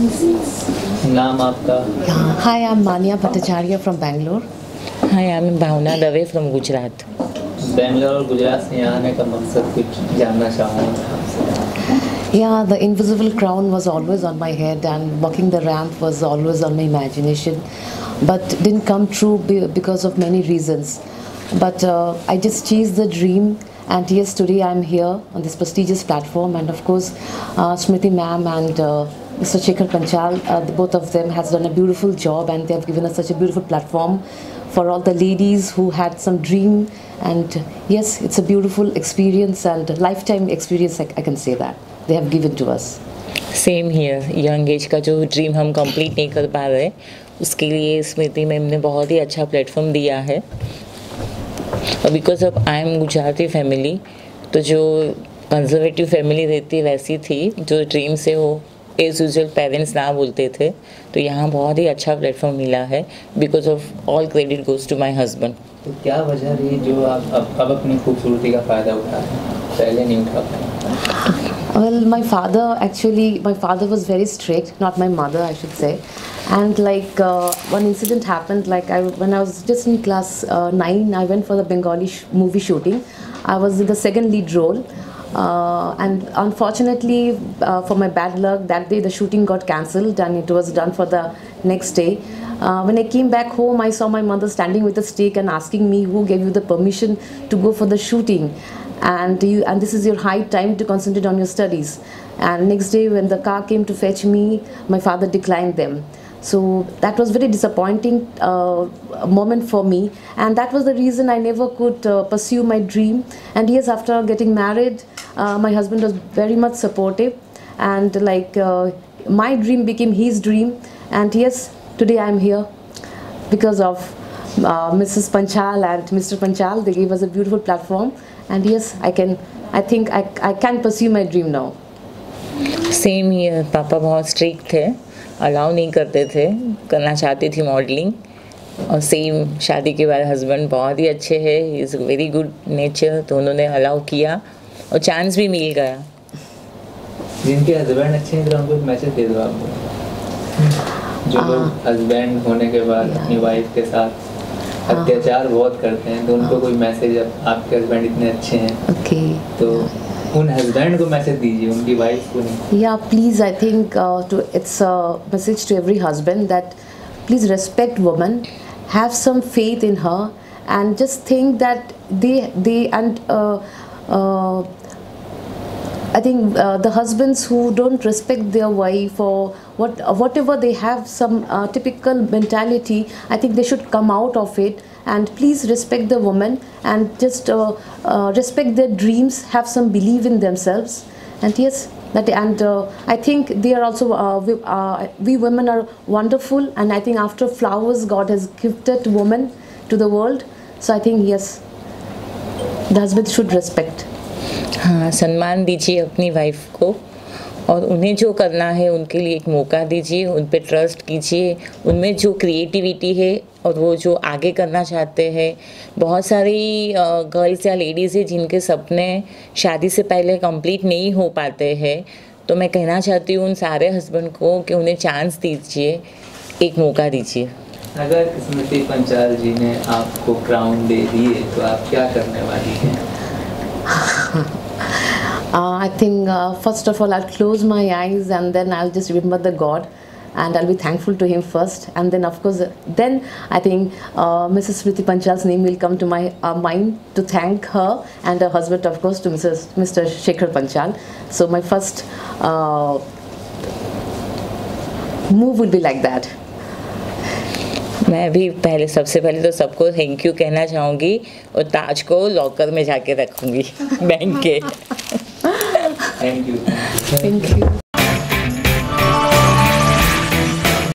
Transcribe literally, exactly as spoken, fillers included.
नाम आपका? Hi, I'm Mania Bhattacharya from Bangalore. Hi, I'm Bhavna Dave from Gujarat. Bangalore और गुजरात से यहाँ आने का मकसद कुछ जानना चाहूँगा आपसे। Yeah, the invisible crown was always on my head, and walking the ramp was always on my imagination, but didn't come true be- because of many reasons. But uh, I just chased the dream, and yes, today I'm here on this prestigious platform, and of course, uh, Smriti ma'am and uh, Mister Shekhar Panchal, uh, the both of them has done a beautiful job, and they have given us such a beautiful platform for all the ladies who had some dream. And yes, it's a beautiful experience and a lifetime experience, I, I can say that they have given to us. Same here, young age का जो dream हम complete नहीं कर पा रहे उसके लिए स्मृति ma'am ने बहुत ही अच्छा प्लेटफॉर्म दिया है। और because of I am Gujarati family, तो जो कंजर्वेटिव फैमिली रहती है वैसी थी, जो ड्रीम से वो एज यूजुअल पेरेंट्स ना बोलते थे, तो यहाँ बहुत ही अच्छा प्लेटफॉर्म मिला है। Because of all credit goes to my husband. तो क्या वजह रही जो आप अब अब अपनी खूबसूरती का फ़ायदा उठा रहे हैं, पहले नहीं उठा पाए? Well, my father actually, my father was very strict, not my mother, I should say. And like uh, one incident happened, like I, when I was just in class uh, nine, I went for the Bengali sh- movie shooting. I was in the second lead role. Uh, and unfortunately, uh, for my bad luck, that day the shooting got cancelled and it was done for the next day. Uh, when I came back home, I saw my mother standing with a stick and asking me, who gave you the permission to go for the shooting? And you, and this is your high time to concentrate on your studies. And next day when the car came to fetch me, my father declined them. So that was very disappointing uh, moment for me, and that was the reason I never could uh, pursue my dream. And yes, after getting married, uh, my husband was very much supportive, and like uh, my dream became his dream. And yes, today I am here because of uh, Missus Panchal and Mister Panchal. They gave us a beautiful platform, and yes, I can. I think I I can pursue my dream now. Same ही, पापा बहुत strict थे, allow नहीं करते थे, करना चाहती थी मॉडलिंग। और सेम शादी के बाद हस्बैंड बहुत ही अच्छे हैं, he is very good nature, तो उन्होंने अलाउ किया और चांस भी मिल गया। जिनके हस्बैंड अच्छे हैं तो उनको एक मैसेज दे दो आप, जो लोग हस्बैंड होने के बाद अपनी वाइफ के साथ अत्याचार बहुत करते हैं, तो उनको कोई मैसेज, आपके हस्बैंड इतने अच्छे हैं Okay. तो उन हस्बैंड को मैसेज दीजिए, उनकी वाइफ को नहीं। Yeah, please, I think uh, to, it's a message to every husband that please respect women, have some faith in her, and just think that they they and uh, uh, I think uh, the husbands who don't respect their wife or what whatever they have some uh, typical mentality, I think they should come out of it. And please respect the woman and just uh, uh, respect their dreams, have some belief in themselves. And yes, that and uh, I think they are also uh, we, uh, we women are wonderful, and I think after flowers God has gifted women to the world. So I think yes, the husband should respect. हाँ, सम्मान दीजिए अपनी wife को, और उन्हें जो करना है उनके लिए एक मौका दीजिए, उन पे ट्रस्ट कीजिए, उनमें जो क्रिएटिविटी है और वो जो आगे करना चाहते हैं। बहुत सारी गर्ल्स या लेडीज़ हैं जिनके सपने शादी से पहले कंप्लीट नहीं हो पाते हैं, तो मैं कहना चाहती हूँ उन सारे हस्बैंड को कि उन्हें चांस दीजिए, एक मौका दीजिए। अगर स्मृति पंचाल जी ने आपको क्राउन दे दिए तो आप क्या करने वाली हैं? Uh, I think uh, first of all I'll close my eyes and then I'll just remember the God, and I'll be thankful to him first, and then of course then I think uh, Missus Smriti Panchal's name will come to my uh, mind to thank her and her husband, of course, to Missus Mister Shekhar Panchal. So my first uh, move will be like that. मैं भी पहले सबसे पहले तो सबको thank you कहना चाहूँगी और ताज को लॉकर में जाके रखूँगी बैंक के। Thank you. Thank you.